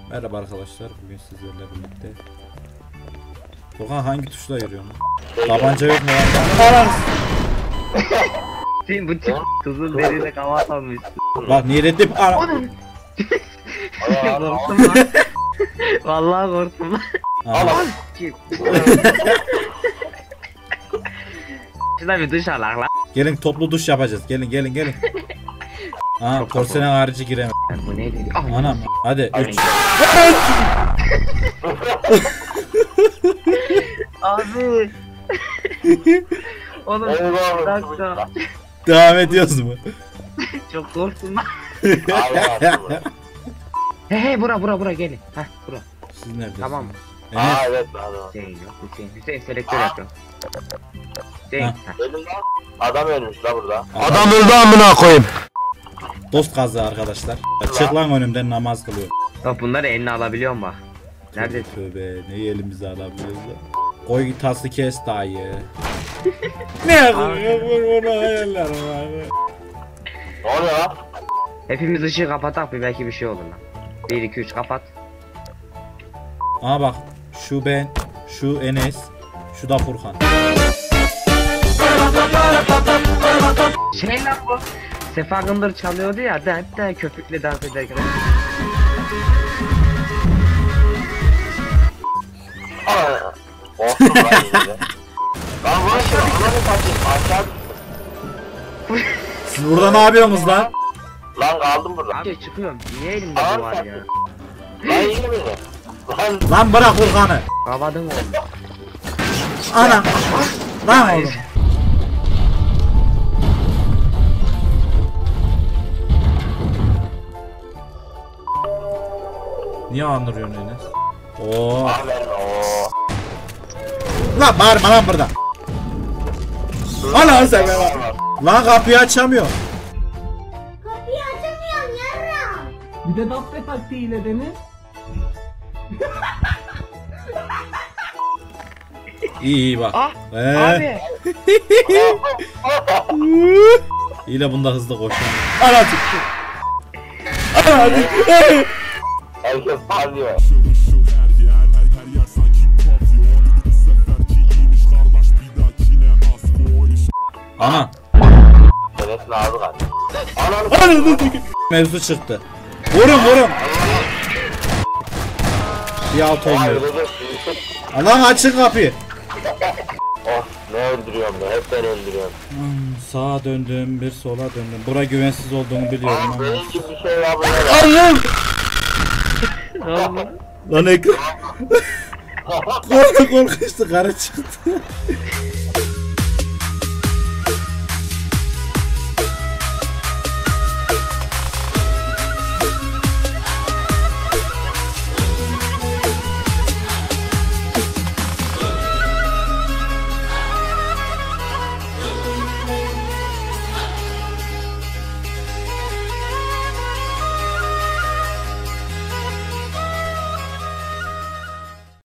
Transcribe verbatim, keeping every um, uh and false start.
Merhaba arkadaşlar, bugün sizlerle birlikte. Furkan hangi tuşla yürüyorsun? Tabanca yok mu lan? Sen bu tip tuzun derine kavat almışsın. Bak niyetim ana. Korktum lan. Vallahi korktum lan. Aa, Şuna bir duş alak lan. gelin toplu duş yapacağız. Gelin gelin gelin. Aa, porselen harici giremez. Bu neydi? Anam hadi üç. Abi. Oğlum bir dakika. Devam ediyoruz mu? Çok korktum lan. He he bura bura bura gelin. Heh bura. Siz neredesiniz? Tamam mı? Evet. Aa evet adam. Hüseyin yok Hüseyin. Hüseyin selektör yapıyor. Hüseyin. Ha. heh. Benim lan. Adam ölmüş la burada. Adam öldü amına koyayım. Dost kazı arkadaşlar. Çık lan önümden, namaz kılıyor. Bak bunları eline alabiliyor musun bak? Nerede? Tövbe, neyi elimize alabiliyoruz lan? Koy tası kes dayı. Ne yapıyor bunu hayaller var. Ne oluyor lan? Hepimiz ışığı kapatak bir belki bir şey olur lan. bir iki üç kapat. Aa bak, şu ben, şu Enes, şu da Furkan. Şey lan bu. Sefa Gındır çalıyordu ya de de köpükle dans ederken. Aa. Olsun lan yine. Lan bu aşağı bir kaçayım aşağı. Siz burada ne yapıyorsunuz lan? Lan kaldım burada. Abi çıkıyorum. Niye elimde bu var ya? Lan iyi mi? Lan. Lan bırak Furkan'ı. Kavadım oğlum. Ana. Lan oğlum. Niye andırıyorsun Enes? Oo. Amen ooo. Lan bağırma lan burada. Ana sen lan. Lan kapıyı açamıyor. Kapıyı açamıyorum yarram. Bir de dabbe taktiğiyle dene. İyi iyi bak. Ah Ee, abi. İyi de bunda hızlı koşuyor. Ana çıktı. Ana hadi. Herkes parlıyor. Ana. Enes'in ağzı kaç. Ananı Ana mevzu çıktı. Vurun vurun. Bir alt olmuyor. Lan açın kapıyı. Oh ne öldürüyorum ben, hep ben öldürüyorum. Hmm, sağa döndüm, bir sola döndüm. Bura güvensiz olduğunu biliyorum Aa ama. benim gibi bir şey var burada. Allah'ım! Oğlum. Lan ekran. Korku korkuştu, karı çıktı.